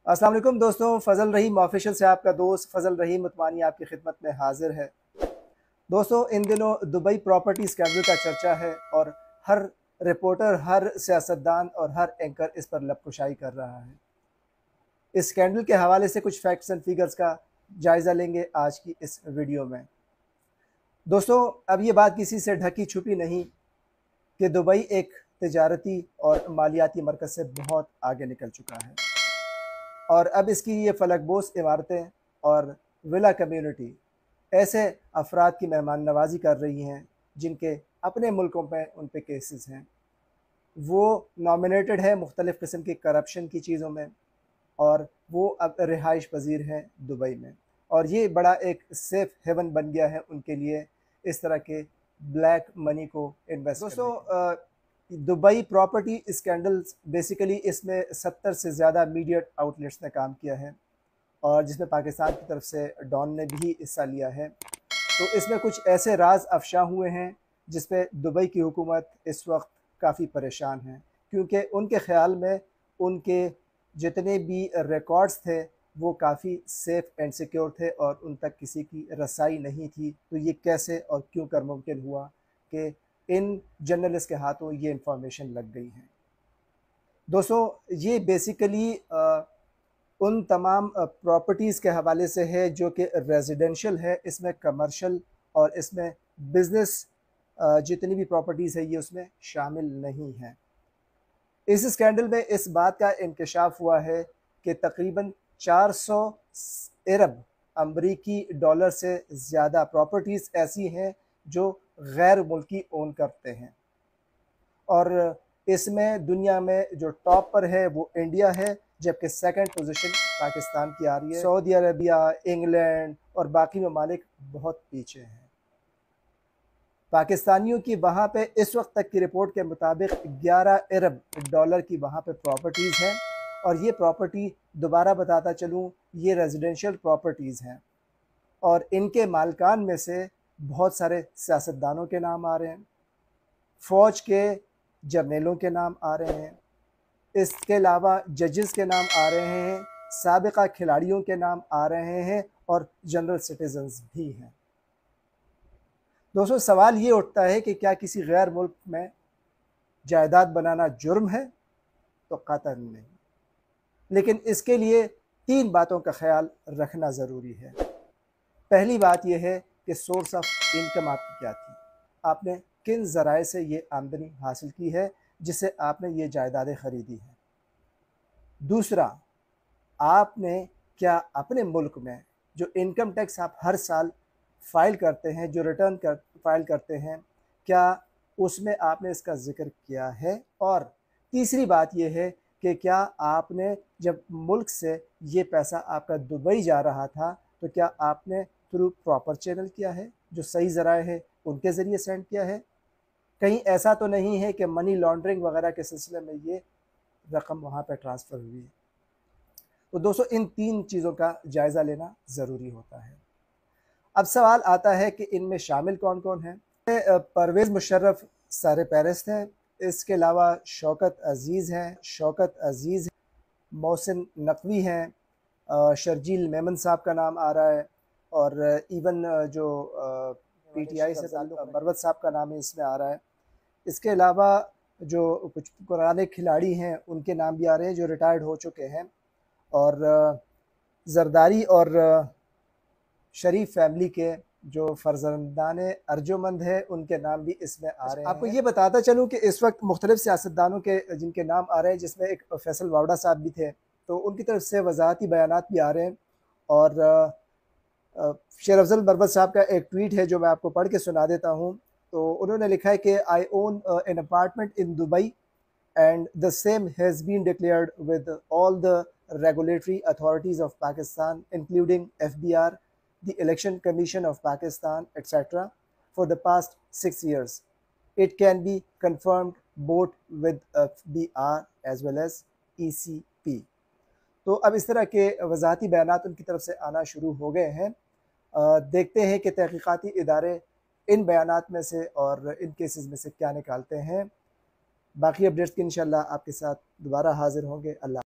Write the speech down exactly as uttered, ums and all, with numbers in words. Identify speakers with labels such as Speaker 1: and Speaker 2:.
Speaker 1: अस्सलाम वालेकुम दोस्तों, फ़ज़ल रहीम ऑफिशियल से आपका दोस्त फ़ज़ल रहीम उत्मानी आपकी खिदमत में हाजिर है। दोस्तों, इन दिनों दुबई प्रॉपर्टी स्कैंडल का चर्चा है और हर रिपोर्टर, हर सियासतदान और हर एंकर इस पर लबकुशाई कर रहा है। इस स्कैंडल के हवाले से कुछ फैक्ट्स एंड फिगर्स का जायज़ा लेंगे आज की इस वीडियो में। दोस्तों, अब ये बात किसी से ढकी छुपी नहीं कि दुबई एक तिजारती और मालियाती मरकज़ से बहुत आगे निकल चुका है और अब इसकी ये फलकबोस इमारतें और विला कम्युनिटी ऐसे अफराद की मेहमान नवाजी कर रही हैं जिनके अपने मुल्कों में उन पे केसेस हैं। वो नॉमिनेटेड है मुख्तलिफ़ किस्म की करप्शन की चीज़ों में और वो अब रिहाइश पजीर हैं दुबई में, और ये बड़ा एक सेफ़ हेवन बन गया है उनके लिए इस तरह के ब्लैक मनी को इन्वेस्ट। दोस्तों, दुबई प्रॉपर्टी स्कैंडल्स बेसिकली इसमें सत्तर से ज़्यादा मीडिया आउटलेट्स ने काम किया है और जिसमें पाकिस्तान की तरफ से डॉन ने भी हिस्सा लिया है। तो इसमें कुछ ऐसे राज अफशा हुए हैं जिस पे दुबई की हुकूमत इस वक्त काफ़ी परेशान है, क्योंकि उनके ख़्याल में उनके जितने भी रिकॉर्ड्स थे वो काफ़ी सेफ़ एंड सिक्योर थे और उन तक किसी की रसाई नहीं थी। तो ये कैसे और क्यों कर मुमकिन हुआ कि इन जर्नलिस्ट के हाथों ये इंफॉर्मेशन लग गई है। दोस्तों, ये बेसिकली उन तमाम प्रॉपर्टीज़ के हवाले से है जो कि रेजिडेंशियल है, इसमें कमर्शियल और इसमें बिज़नेस जितनी भी प्रॉपर्टीज़ है ये उसमें शामिल नहीं हैं। इस स्कैंडल में इस बात का इंकशाफ हुआ है कि तकरीबन चार सौ अरब अमरीकी डॉलर से ज़्यादा प्रॉपर्टीज़ ऐसी हैं जो गैर मुल्की ओन करते हैं और इसमें दुनिया में जो टॉप पर है वो इंडिया है, जबकि सेकंड पोजीशन पाकिस्तान की आ रही है। सऊदी अरबिया, इंग्लैंड और बाकी ममालिक बहुत पीछे हैं। पाकिस्तानियों की वहाँ पे इस वक्त तक की रिपोर्ट के मुताबिक ग्यारह अरब डॉलर की वहाँ पे प्रॉपर्टीज़ हैं और ये प्रॉपर्टी, दोबारा बताता चलूँ, ये रेजिडेंशियल प्रॉपर्टीज़ हैं और इनके मालकान में से बहुत सारे सियासतदानों के नाम आ रहे हैं, फ़ौज के जर्नलों के नाम आ रहे हैं, इसके अलावा जजेस के नाम आ रहे हैं, साबिक़ा खिलाड़ियों के नाम आ रहे हैं और जनरल सिटीजन्स भी हैं। दोस्तों, सवाल ये उठता है कि क्या किसी गैर मुल्क में जायदाद बनाना जुर्म है? तो कतई नहीं, लेकिन इसके लिए तीन बातों का ख्याल रखना ज़रूरी है। पहली बात यह है कि सोर्स ऑफ इनकम आपकी क्या थी, आपने किन ज़राए से ये आमदनी हासिल की है जिससे आपने ये जायदादें ख़रीदी हैं। दूसरा, आपने क्या अपने मुल्क में जो इनकम टैक्स आप हर साल फ़ाइल करते हैं, जो रिटर्न कर फाइल करते हैं, क्या उसमें आपने इसका ज़िक्र किया है? और तीसरी बात यह है कि क्या आपने जब मुल्क से ये पैसा आपका दुबई जा रहा था तो क्या आपने थ्रू प्रॉपर चैनल किया है, जो सही ज़राए हैं उनके ज़रिए सेंड किया है? कहीं ऐसा तो नहीं है कि मनी लॉन्ड्रिंग वगैरह के सिलसिले में ये रकम वहाँ पर ट्रांसफ़र हुई है। तो दोस्तों, इन तीन चीज़ों का जायज़ा लेना ज़रूरी होता है। अब सवाल आता है कि इनमें शामिल कौन कौन हैं। परवेज़ मुशर्रफ सरपरस्त हैं, इसके अलावा शौकत अज़ीज़ हैं, शौकत अज़ीज़ मोहसिन नकवी हैं, शर्जील मेमन साहब का नाम आ रहा है और इवन जो पी टी आई से ताल्लुक़ मरवत साहब का नाम इसमें आ रहा है। इसके अलावा जो कुछ पुराने खिलाड़ी हैं उनके नाम भी आ रहे हैं जो रिटायर्ड हो चुके हैं, और जरदारी और शरीफ फैमिली के जो फर्जंदान अर्जुमंद है उनके नाम भी इसमें आ रहे हैं। आपको ये बताता चलूँ कि इस वक्त मुख्तलिफ सियासतदानों के जिनके नाम आ रहे हैं, जिसमें एक फैसल वावड़ा साहब भी थे, तो उनकी तरफ से वजाहती बयानात भी आ रहे हैं। और शेर अफजल मरवत साहब का एक ट्वीट है जो मैं आपको पढ़ के सुना देता हूँ। तो उन्होंने लिखा है कि I own an apartment in Dubai and the same has been declared with all the regulatory authorities of Pakistan, including F B R, the Election Commission of Pakistan, et cetera, for the past six years. It can be confirmed both with F B R as well as E C P. तो अब इस तरह के वजाहती बयानात उनकी तरफ से आना शुरू हो गए हैं। देखते हैं कि तहकीकाती इदारे इन बयानात में से और इन केसेस में से क्या निकालते हैं। बाकी अपडेट्स के इंशाल्लाह आपके साथ दोबारा हाज़िर होंगे। अल्लाह।